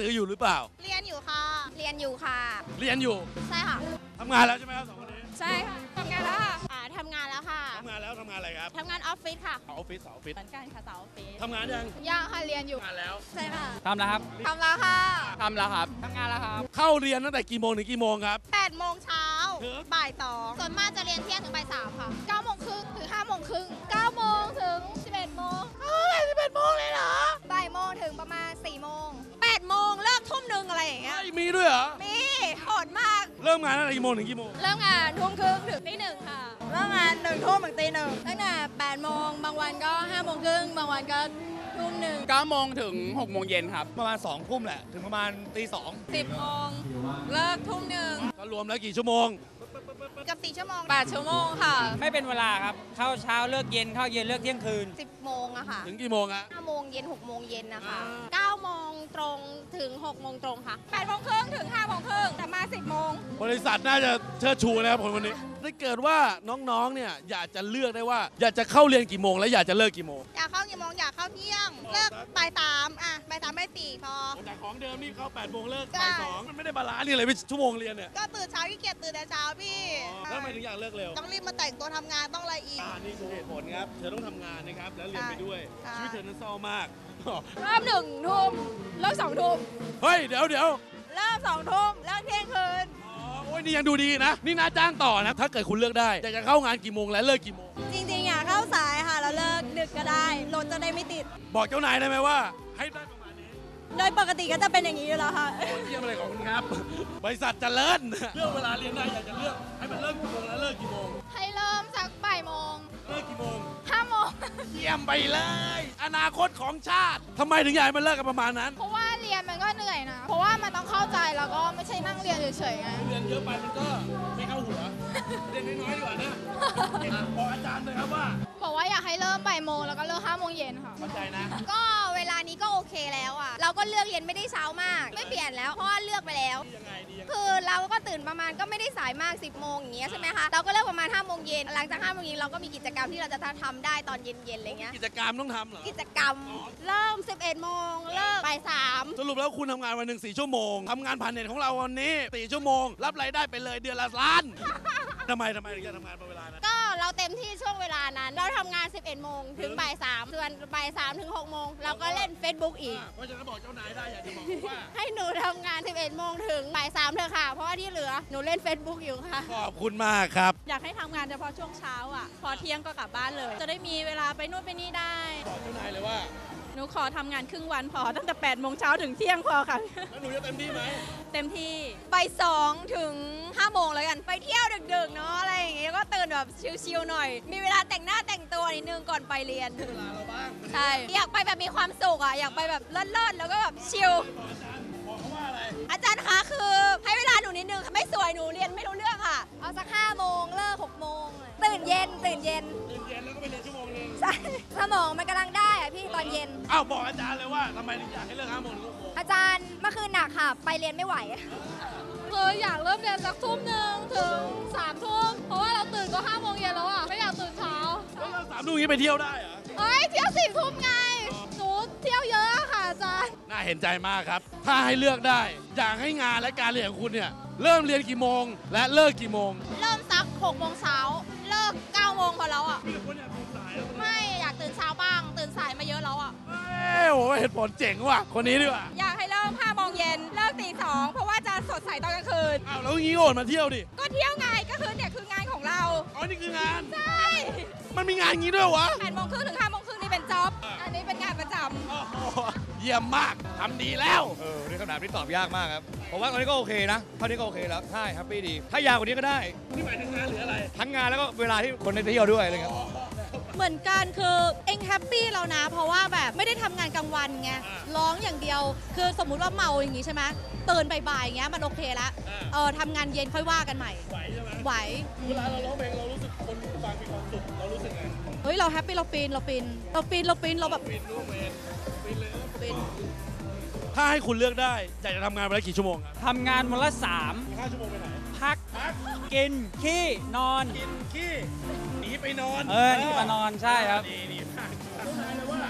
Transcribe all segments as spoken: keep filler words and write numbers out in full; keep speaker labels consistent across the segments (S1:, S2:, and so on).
S1: สืออยู่หรือเปล่า
S2: เรียนอยู่ค่ะเรียนอยู่ค่ะ
S1: เรียนอยู่
S2: ใช่ค่ะ
S1: ทำงานแล้วใช่ไหมครับสองคนนี้
S2: ใช่ค่ะทำงานแล้วค่ะอ่าทำงานแล้วค่ะ
S1: ทำงานแล้วทำงานอะไรครับ
S2: ทำงานออฟฟิศค่ะ
S1: ออฟฟิศออฟฟิศ
S2: เหมือนกันค่ะสาวออฟฟิศ
S1: ทำงานยัง
S2: ยังค่ะเรียนอยู่
S1: งานแล้ว
S2: ใช่ค่ะ
S3: ทำแล้วครับ
S2: ทำแล้วค่ะ
S3: ทำแล้วครับทำงานแล้วครับ
S1: เข้าเรียนตั้งแต่กี่โมงถึงกี่โมงครับ
S2: แปดโมงเช้าบ่ายสองส่วนมากจะเรียนเที่ยงถึงบ่ายสามค่ะเก้าโมงครึ่งถึงห้าโมงครึ่งเก้าโมงถึงสิบเอ็ดโมงเฮ้ยสิบเอ็ดโมงเลยเหรอบ่ายโมงถึงประมาณสี่โมงแปดโมงเลิกทุ่มหนึ่งอะไรอย่างเงี้ย
S1: มีด้วยเหรอ
S2: มีโหดมาก
S1: เริ่มงานตั้งแต่กี่โมงถึงกี่โมง
S2: เริ่มงานทุ่มครึ่งถึงตีหนึ่งค่ะเริ่มงานหนึ่งทุ่มถึงตีหนึ่งตั้งแต่แปดโมงบางวันก็ห้าโมงครึ่งบางวันก็ทุ่มหนึ่ง
S3: เก้าโมงถึงหกโมงเย็นครับ
S1: ประมาณสองทุ่มแหละถึงประมาณตีสอง
S2: สิบโมงเลิกทุ่มหนึ่ง
S1: ก็รวมแล้วกี่ชั่วโมง
S2: กับสี่ชั่วโมงแปดชั่วโมงค่ะ
S3: ไม่เป็นเวลาครับเข้าเช้าเลิกเย็นเข้าเย็นเลิกเที่ยงคืน
S2: สิบโมงอะค่ะ
S1: ถึงกี่โมงอะ
S2: ห้าโมงเย็นหกโมงเย็นนะคะเก้าโมงตรงถึงหกโมงตรงค่ะแปดโมงครึ่งถึงห้าโมงครึ่งแต่มาสิบโมง
S1: บริษัทน่าจะเชิดชูนะครับคนวันนี้ถ้าเกิดว่าน้องๆเนี่ยอยากจะเลือกได้ว่าอยากจะเข้าเรียนกี่โมงและอยากจะเลิกกี่โมง
S2: อยากเข้ากี่โมงอยากเข้าเที่ยงเลิกบ่ายสามอ่ะบ่ายสามบ่ายสี่พอ
S1: จากของเดิมนี่เข้าแปดโมงเลิกบ่ายสองมันไม่ได้บาลานซ์นี่เลยชั่วโมงเรียนเนี่ย
S2: ก็ตื่นเช้าขี้เกียจตื่นแต่เช้าพี่
S1: แล้วทำไมถึงอยากเลิกเร็ว
S2: ต้องรีบมาแต่งตัวทำงานต้องอะไรอีก
S1: อ่านี่คือเหตุผลครับเธอต้องทำงานนะครับแล้วเรียนไปด้วยชีวิตเธอนั้นเศร้ามาก
S2: เริ่มหนึ่งทุ่มเลิกสองทุ่ม
S1: เฮ้ยเดี๋ยวเดี๋ยว
S2: เริ่มสองทุ่มเลิกเที่ยงคืน
S1: อ๋อโอ้ยนี่ยังดูดีนะนี่น่าจ้างต่อนะถ้าเกิดคุณเลือกได้อยากจะเข้างานกี่โมงและเลิกกี่โมง
S2: จริงๆอยากเข้าสายค่ะแล้วเลิกดึกก็ได้รถจะได้ไม่ติด
S1: บอกเจ้านายได้ไหมว่าให้ได้ประมาณนี้
S2: โดยปกติก็จะเป็นอย่างนี้อยู่แล้วค่ะ
S1: เยี่ยมอะไรของคุณครับบริษัทเจริญเลือกเวลาเรียนได้อยากจะเลือกให้มันเลิกกี่โมงและเลิกกี่โมง
S2: ให้เริ่มสักบ่ายโมง
S1: เลิกกี่โมง
S2: ห้าโมง
S1: เยี่ยมไปเลยอนาคตของชาติทำไมถึงอยากให้มันเลิกกันประมาณนั้น
S2: เพราะว่าเรียนมันก็เหนื่อยนะเพราะว่ามันต้องเข้าใจแล้วก็ไม่ใช่นั่งเรียนเฉยๆไง
S1: เรียนเยอะไปมันก็ไม่เข้าหัวเรียนน้อยๆดีกว่านะบอกอาจารย์เลยครับว่า
S2: บอกว่าอยากให้เริ่มบ่ายโมงแล้วก็เลิกห้าโมงเย็นค่ะ
S1: เข้าใจนะ
S2: ก็เวลานี้ก็โอเคแล้วอ่ะเราก็เลือกเรียนไม่ได้เช้ามากไม่เปลี่ยนแล้วเพราะว่าเลือกไปแล้วคือเราก็ตื่นประมาณก็ไม่ได้สายมากสิบโมงอย่างเงี้ยใช่ไหมคะเราก็เลิกประมาณห้าโมงเย็นหลังจากห้าโมงเย็นเราก็มีกิจกรรมที่เราจะทำได้ตอนเย็นๆอะไรเงี้ย
S1: กิจกรรมต้องทำเหรอ
S2: กิจกรรมเริ่มสิบเอ็ดโมงเลิกบ่ายสาม
S1: สรุปแล้วคุณทำงานวันหนึ่งสี่ชั่วโมงทำงานผ่านเน็ตของเราวันนี้สี่ชั่วโมงรับรายได้ไปเลยเดือนละล้านทำไมทำไมถึงจะทำงานเป็นเวลานั้น
S2: ก็เราเต็มที่ช่วงเวลานั้นเราทำงานสิบเอ็ดโมงถึงบ่ายสามส่วนบ่ายสามถึงหกโมงเราก็เล่น Facebook อีก
S1: เพราะฉะนั้นบอกเจ้านายได้อยากจะบอกว่า
S2: ให้หนูทำงานสิบเอ็ดโมงถึงบ่ายสามเถอะค่ะเพราะว่าที่เหลือหนูเล่น Facebook อยู่ค่ะ
S1: ขอบคุณมากครับ
S2: อยากให้ทำงานเฉพาะช่วงเช้าอ่ะพอเที่ยงก็กลับบ้านเลยจะได้มีเวลาไปนู่นไปนี่ได้
S1: บอกเจ้านายเลยว่า
S2: หนูขอทำงานครึ่งวันพอตั้งแต่แปดโมงเช้าถึงเที่ยงพอค่ะ
S1: แล้วหนูจะเต็มที่ไหม
S2: เต็มที่ไปสองถึงห้าโมงแล้วกันไปเที่ยวดึกๆเนาะอะไรอย่างเงี้ยก็ตื่นแบบชิลๆหน่อยมีเวลาแต่งหน้าแต่งตัวนิดนึงก่อนไปเรียน
S1: เวลาเราบ้าง
S2: ใช่อยากไปแบบมีความสุขอ่ะอยากไปแบบเลิศๆแล้วก็แบบชิล
S1: บอกเขาว่าอะไร
S2: อาจารย์คะคือให้เวลาหนูนิดนึงไม่สวยหนูเรียนไม่รู้เรื่องค่ะเอาสักห้าโมงเลิกหกโมงตื่นเย็นตื่นเย็น
S1: ตื่นเย็นแล้วก็ไปเรียนชั่วโมงนึง
S2: ใช่สมองมันกำลังได้อะพี่ตอนเย็น
S1: อ้าวบอกอาจารย์เลยว่าทำไมถึงอยากให้เลิกห้าโมงถึงหกโมง
S2: อาจารย์เมื่อคืนหนักค่ะไปเรียนไม่ไหวคืออยากเริ่มเรียนสักทุ่มหนึ่งถึงสามทุ่มเพราะว่าเราตื่นก็ห้าโมงเย็นแล้วอ่ะไม่อยากตื่นเช้า
S1: แล้วสามทุ่มนี้ไปเที่ยวได้เหรอ
S2: เอ้ยเที่ยวสี่ทุ่มไงหนูเที่ยวเยอะค่ะอาจารย์
S1: น่าเห็นใจมากครับถ้าให้เลือกได้อยากให้งานและการเรียนของคุณเนี่ยเริ่มเรียนกี่โมงและเลิกกี่โมง
S2: เริ่มสักหกโมงเช้าเลิกเก้าโมงพอแล้วอ่ะ
S1: ไม่คนอยากตื่นสาย
S2: ไม่อยากตื่นเช้าบ้างตื่นสายมาเยอะแล้วอ่ะ
S1: เอ้โหเหตุผลเจ๋งว่ะคนนี้ดีกว่า
S2: อยากให้เริ่มห้าโมงเย็นเลิกตีสองเพราะว่าจะสดใสตอนกลางคืน
S1: อ้าวแล้วงี้โอดมาเที่ยวดิ
S2: ก็เที่ยวไงก็คือเนี่ยคืองานของเรา
S1: อ๋อนี่คืองาน
S2: ใช่
S1: มันมีงานงี้ด้วยวะ
S2: แปดโมงครึ่งถึงห้าโมงครึ่งนี่เป็นจ็อบอันนี้เป็นงานประจ
S1: ำเยี่ยมมากทำดีแล้ว
S3: เออนี่คำถามที่ตอบยากมากครับผมว่าตอนนี้ก็โอเคนะเท่านี้ก็โอเคแล้วใช่แฮปปี้ดีถ้ายาวกว่านี้ก็ได้
S1: นี่หมายถึงงานหรืออะไร
S3: ทั้งงานแล้วก็เวลาที่คนได้เที่ยวด้วยอะไรเงี้ย
S2: เหมือนกันคือเอ็งแฮปปี้แล้วนะเพราะว่าแบบไม่ได้ทำงานกลางวันไงร้องอย่างเดียวคือสมมุติว่าเมาอย่างงี้ใช่ไหมตื่นบ่ายๆอย่างเงี้ยมันโอเคแล้วเออทำงานเย็นค่อยว่ากันใหม่
S1: ไหวใช่ไหม
S2: ไหว
S1: เวลาเราร้องเพลงเรารู้สึกคนฟังมีความสุขเรารู้สึกไง
S2: เฮ้ยเราแฮปปี้เราฟินเราฟินเราฟินเราฟินเราแบบ
S1: ฟินรู้เมนฟินเลยฟินถ้าให้คุณเลือกได้อยากจะทำงานวันละกี่ชั่วโมงครับ
S3: ทำงานวันละสาม
S1: ห้าชั่วโมงไปไหน
S3: พักกินขี้นอน
S1: กินขี้หนีไปนอน
S3: เออหนีไปนอนใช่ครับ
S1: ดีดีมากเลยว่าถ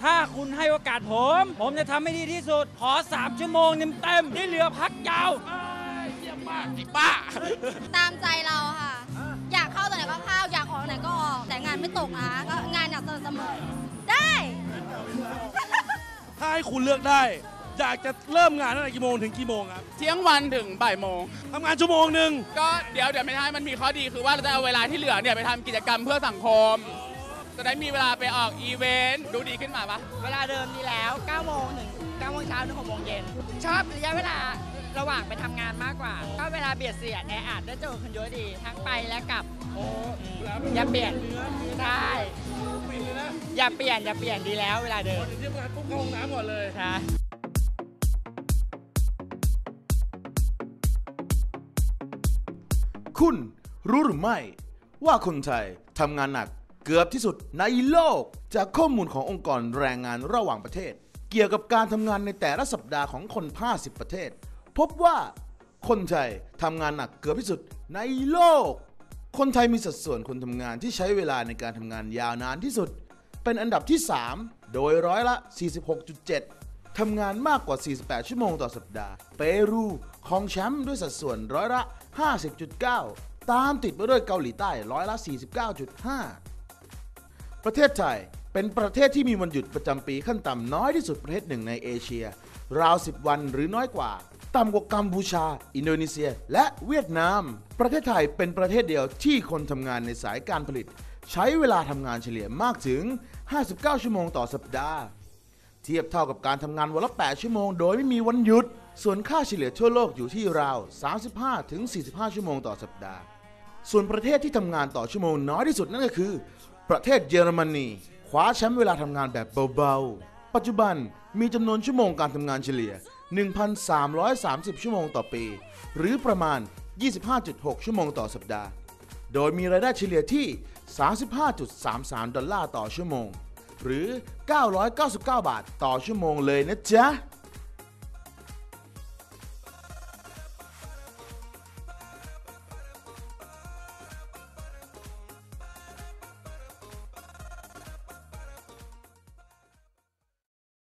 S4: ถ้าคุณให้โอกาสผม ผมจะทำให้ดีที่สุด ขอสามชั่วโมงเต็มๆที่เหลือพักยาว
S1: เยี่ยมมากไอ้บ้า
S2: ตามใจเราค่ะ อยากเข้าตรงไหนก็เข้า อยากออกไหนก็ออก แต่งานไม่ตกนะก็งานหนักเสมอได้
S1: ถ้าให้คุณเลือกได้ อยากจะเริ่มงานตั้งแต่กี่โมงถึงกี่โมงครับ
S5: เที่ยงวันถึงบ่ายโมง
S1: ทำงานชั่วโมงหนึ่ง
S5: ก็เดี๋ยวเดี๋ยวไม่ได้มันมีข้อดีคือว่าเราจะเอาเวลาที่เหลือเนี่ยไปทำกิจกรรมเพื่อสังคม จะได้มีเวลาไปออกอีเวนต์ดูดีขึ้นมาปะ
S6: เวลาเดิมดีแล้วเก้าโมงถึงเก้าโมงเช้าถึงหกโมงเย็น ชอบระยะเวลาระหว่างไปทำงานมากกว่า ก็เวลาเบียดเสียดแออัดได้เจอคนเยอะดี ทั้งไปและกลับ
S1: โอ้แล้ว
S6: อย่าเปลี่ยนใช่อย่าเปลี่ยนอย่าเปลี่ยนดีแล้วเวลาเดิม
S1: เที่ยงงานปุ๊บเข้าห้องน้ำก่อนเลย
S6: ใช่
S7: คุณรู้หรือไม่ว่าคนไทยทำงานหนักเกือบที่สุดในโลกจากข้อมูลขององค์กรแรงงานระหว่างประเทศ เกี่ยวกับการทำงานในแต่ละสัปดาห์ของคนห้าสิบประเทศ พบว่าคนไทยทำงานหนักเกือบที่สุดในโลก คนไทยมีสัดส่วนคนทำงานที่ใช้เวลาในการทำงานยาวนานที่สุดเป็นอันดับที่สามโดยร้อยละ สี่สิบหกจุดเจ็ด ทำงานมากกว่า สี่สิบแปด ชั่วโมงต่อสัปดาห์เปรูครองแชมป์ด้วยสัดส่วนร้อยละ ห้าสิบจุดเก้า ตามติดมาด้วยเกาหลีใต้ร้อยละ สี่สิบเก้าจุดห้า ประเทศไทยเป็นประเทศที่มีวันหยุดประจำปีขั้นต่ำน้อยที่สุดประเทศหนึ่งในเอเชียราวสิบวันหรือน้อยกว่าต่ำกว่ากัมพูชาอินโดนีเซียและเวียดนาม ประเทศไทยเป็นประเทศเดียวที่คนทำงานในสายการผลิตใช้เวลาทำงานเฉลี่ยมากถึงห้าสิบเก้าชั่วโมงต่อสัปดาห์เทียบเท่ากับการทำงานวันละแปดชั่วโมงโดยไม่มีวันหยุดส่วนค่าเฉลี่ยทั่วโลกอยู่ที่ราว สามสิบห้าถึงสี่สิบห้า ชั่วโมงต่อสัปดาห์ส่วนประเทศที่ทำงานต่อชั่วโมงน้อยที่สุดนั่นก็คือประเทศเยอรมนีคว้าแชมป์เวลาทำงานแบบเบาๆปัจจุบันมีจำนวนชั่วโมงการทำงานเฉลี่ย หนึ่งพันสามร้อยสามสิบ ชั่วโมงต่อปีหรือประมาณ ยี่สิบห้าจุดหก ชั่วโมงต่อสัปดาห์โดยมีรายได้เฉลี่ยที่ สามสิบห้าจุดสามสาม ดอลลาร์ต่อชั่วโมงหรือ เก้าร้อยเก้าสิบเก้า บาทต่อชั่วโมงเลยนะจ๊ะ